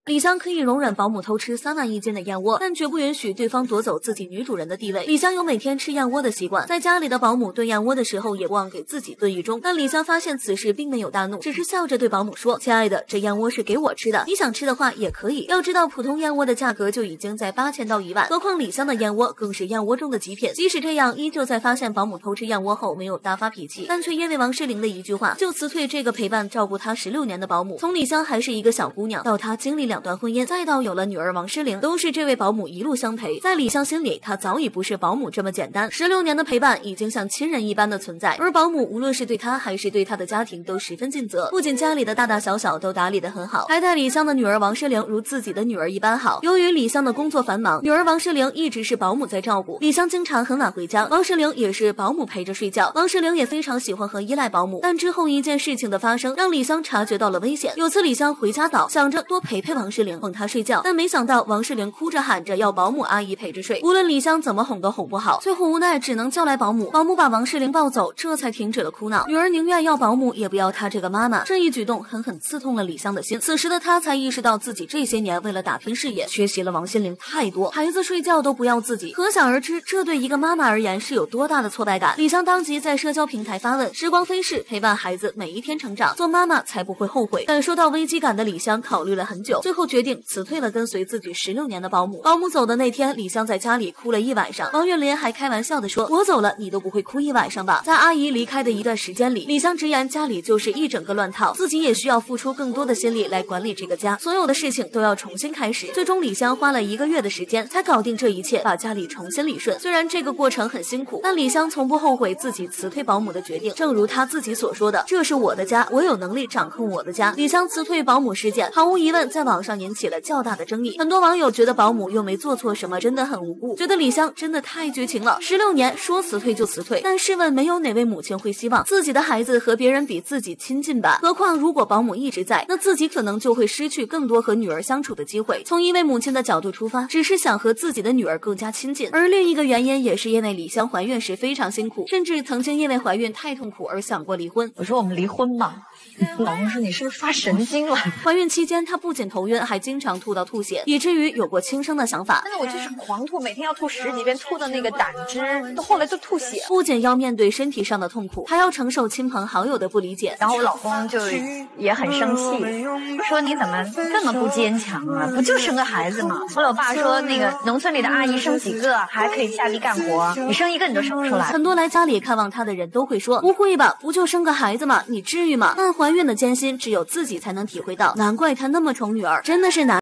李湘可以容忍保姆偷吃3万1斤的燕窝，但绝不允许对方夺走自己女主人的地位。李湘有每天吃燕窝的习惯，在家里的保姆炖燕窝的时候也不忘给自己炖一盅。但李湘发现此事并没有大怒，只是笑着对保姆说：“亲爱的，这燕窝是给我吃的，你想吃的话也可以。”要知道，普通燕窝的价格就已经在8000到1万，何况李湘的燕窝更是燕窝中的极品。即使这样，依旧在发现保姆偷吃燕窝后没有大发脾气，但却因为王诗龄的一句话就辞退这个陪伴照顾她16年的保姆。从李湘还是一个小姑娘，到她经历2段婚姻，再到有了女儿王诗龄，都是这位保姆一路相陪。在李湘心里，她早已不是保姆这么简单，16年的陪伴已经像亲人一般的存在。而保姆无论是对她还是对她的家庭都十分尽责，不仅家里的大大小小都打理得很好，还待李湘的女儿王诗龄如自己的女儿一般好。由于李湘的工作繁忙，女儿王诗龄一直是保姆在照顾，李湘经常很晚回家，王诗龄也是保姆陪着睡觉。王诗龄也非常喜欢和依赖保姆，但之后一件事情的发生让李湘察觉到了危险。有次李湘回家早，想着多陪陪王诗龄，哄她睡觉，但没想到王诗龄哭着喊着要保姆阿姨陪着睡，无论李湘怎么哄都哄不好，最后无奈只能叫来保姆，保姆把王诗龄抱走，这才停止了哭闹。女儿宁愿要保姆也不要她这个妈妈，这一举动狠狠刺痛了李湘的心。此时的她才意识到自己这些年为了打拼事业缺席了王心凌太多，孩子睡觉都不要自己，可想而知这对一个妈妈而言是有多大的挫败感。李湘当即在社交平台发问：时光飞逝，陪伴孩子每一天成长，做妈妈才不会后悔。感受到危机感的李湘考虑了很久，最后决定辞退了跟随自己16年的保姆。保姆走的那天，李湘在家里哭了一晚上。王岳林还开玩笑地说：“我走了，你都不会哭一晚上吧？”在阿姨离开的一段时间里，李湘直言家里就是一整个乱套，自己也需要付出更多的心力来管理这个家，所有的事情都要重新开始。最终李湘花了1个月的时间才搞定这一切，把家里重新理顺。虽然这个过程很辛苦，但李湘从不后悔自己辞退保姆的决定。正如她自己所说的：“这是我的家，我有能力掌控我的家。”李湘辞退保姆事件毫无疑问在网上引起了较大的争议，很多网友觉得保姆又没做错什么，真的很无辜，觉得李湘真的太绝情了，16年说辞退就辞退。但试问没有哪位母亲会希望自己的孩子和别人比自己亲近吧？何况如果保姆一直在，那自己可能就会失去更多和女儿相处的机会。从一位母亲的角度出发，只是想和自己的女儿更加亲近，而另一个原因也是因为李湘怀孕时非常辛苦，甚至曾经因为怀孕太痛苦而想过离婚。 我说我们离婚吧，老公说你是不是发神经了？ 怀孕期间她不仅头晕，还经常吐到吐血，以至于有过轻生的想法。 那我就是狂吐，每天要吐10几遍，吐的那个胆汁都后来都吐血。 不仅要面对身体上的痛苦，还要承受亲朋好友的不理解。 然后我老公就也很生气，说你怎么这么不坚强啊？不就生个孩子吗？后来我爸说那个农村里的阿姨生几个还可以下地干活，你生一个你都生不出来。 很多来家里看望她的人都会说：“不会吧，不就生个孩子吗？你至于吗？”但怀孕的艰辛只有自己才能体会到，难怪她那么宠女儿，真的是难。